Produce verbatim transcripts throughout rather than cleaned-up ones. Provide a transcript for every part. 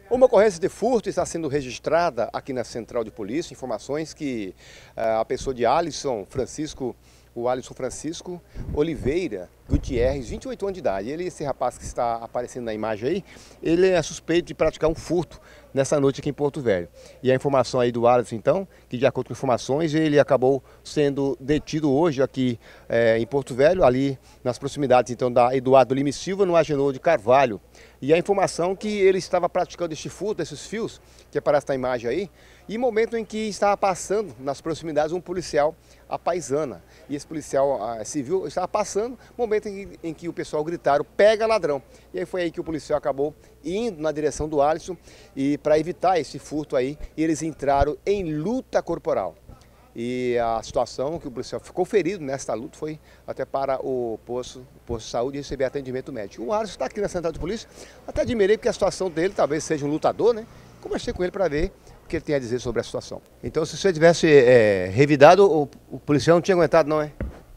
Uma ocorrência de furto está sendo registrada aqui na Central de Polícia. Informações que uh, a pessoa de Alisson Francisco, o Alisson Francisco Oliveira Gutierrez, vinte e oito anos de idade. Ele, esse rapaz que está aparecendo na imagem aí, ele é suspeito de praticar um furto nessa noite aqui em Porto Velho. E a informação aí do Alisson, então, que de acordo com informações, ele acabou sendo detido hoje aqui é, em Porto Velho, ali nas proximidades então da Eduardo Lima e Silva, no Agenor de Carvalho. E a informação que ele estava praticando este furto, esses fios, que aparece na imagem aí, e momento em que estava passando nas proximidades um policial a paisana. E esse policial a, civil estava passando, momento em que, em que o pessoal gritaram, pega ladrão. E aí foi aí que o policial acabou indo na direção do Alisson e para evitar esse furto aí, eles entraram em luta corporal. E a situação que o policial ficou ferido nesta luta foi até para o posto, o posto de saúde receber atendimento médico. O Alisson está aqui na Central de Polícia, até admirei porque a situação dele talvez seja um lutador, né? Conversei com ele para ver o que ele tem a dizer sobre a situação. Então, se você tivesse é, revidado, o, o policial não tinha aguentado, não é?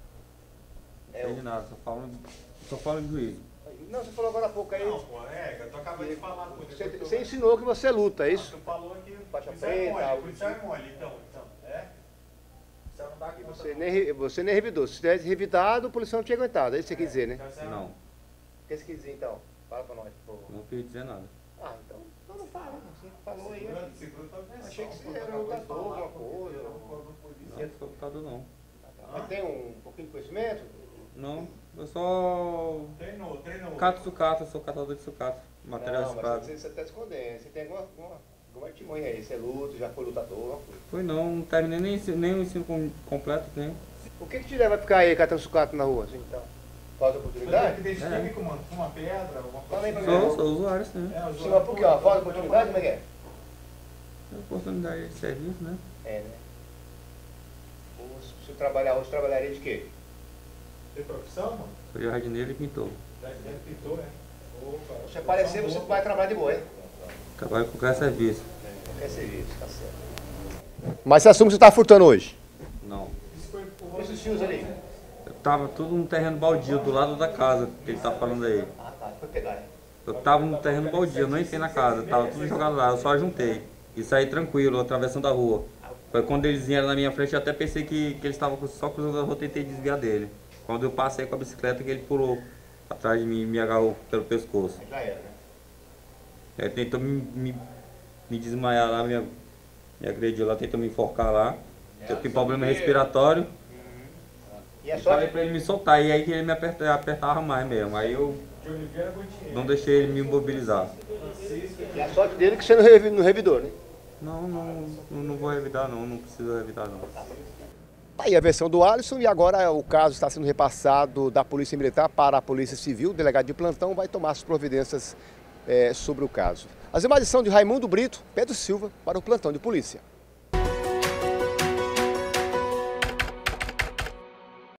É de nada, só falando, só falando de juízo. Não, você falou agora há pouco aí. Não, pô, é, eu tô acabando de falar com Você, você ensinou que você luta, é isso? Você falou que Faixa o policial é preta, mole, algo o policial é mole, então, então, é? O policial não dá aqui, Você nem, você nem revidou. Se tivesse revidado, o policial não tinha aguentado. É isso que você quer dizer, né? Não, O que você quer dizer, então? Fala pra nós, por favor. não queria dizer nada. Ah, então, então não fala. Você falou aí. Segura, segura tua versão. Achei que você pô, era acabou de lutador, falar, alguma pô, coisa. eu não sou polícia. Não, não sou lutador não. Mas tem um pouquinho de conhecimento? Não, eu só Treinou, treinou. cato sucata, eu sou catador de sucata, material Não, de mas espada. você está escondendo. Você tem alguma, alguma, alguma artimanha aí? Você luta, já foi lutador, alguma coisa. Foi não, não terminei nem, ensino- nem o ensino com- completo, nem. O que que te leva a ficar aí catando sucata na rua, assim, então? Falta de Mas é oportunidade? que deixa químico, mano, uma pedra, alguma Fala aí coisa. pra mim. Sou, sou usuário, sim. É, os Sim, mas por quê? Ó, falta de oportunidade, como é que é? É oportunidade de serviço, né? É, né? Se você trabalhar hoje, trabalharia de quê? Tem profissão, mano? Sou jardineiro e pintor. Já já pintou, né? Opa, Se aparecer, você vai trabalhar de boa, hein? Trabalho com qualquer serviço. Qualquer serviço, tá certo. Mas você assume que você está furtando hoje? Não. Isso foi por Esses fios ali? Eu tava tudo num terreno baldio do lado da casa que ele tá falando aí. Ah, tá. Foi pegar, hein? Eu tava no terreno baldio, eu não entrei na casa, tava tudo jogado lá, eu só juntei. E saí tranquilo, atravessando a rua. Foi quando eles vieram na minha frente, eu até pensei que, que eles estavam só cruzando a rua, tentei desviar dele. Quando eu passei com a bicicleta, que ele pulou atrás de mim e me agarrou pelo pescoço. Já era, né? Ele tentou me, me, me desmaiar lá, me, me agrediu lá, tentou me enforcar lá. Eu tenho problema respiratório. E a E falei sorte, pra ele me soltar, e aí que ele me aperta- apertava mais mesmo. Aí eu de Oliveira Gutierrez. não deixei ele me imobilizar. e a sorte dele é que você não revi- não revidou, né? Não, não, não, não vou revidar não, não preciso revidar não. Tá aí a versão do Alisson e agora o caso está sendo repassado da Polícia Militar para a Polícia Civil. O delegado de plantão vai tomar as providências eh, sobre o caso. As imagens são de Raimundo Brito, Pedro Silva, para o Plantão de Polícia.